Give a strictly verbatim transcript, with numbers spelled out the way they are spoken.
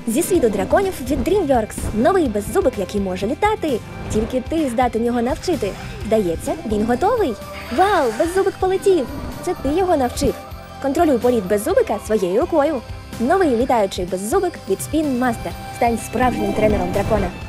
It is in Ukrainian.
Зі світу драконів від DreamWorks. Новий беззубик, який може літати. Тільки ти здатен його навчити. Здається, він готовий. Вау, беззубик полетів. Це ти його навчив. Контролюй політ беззубика своєю рукою. Новий літаючий беззубик від Spin Master. Стань справжнім тренером дракона.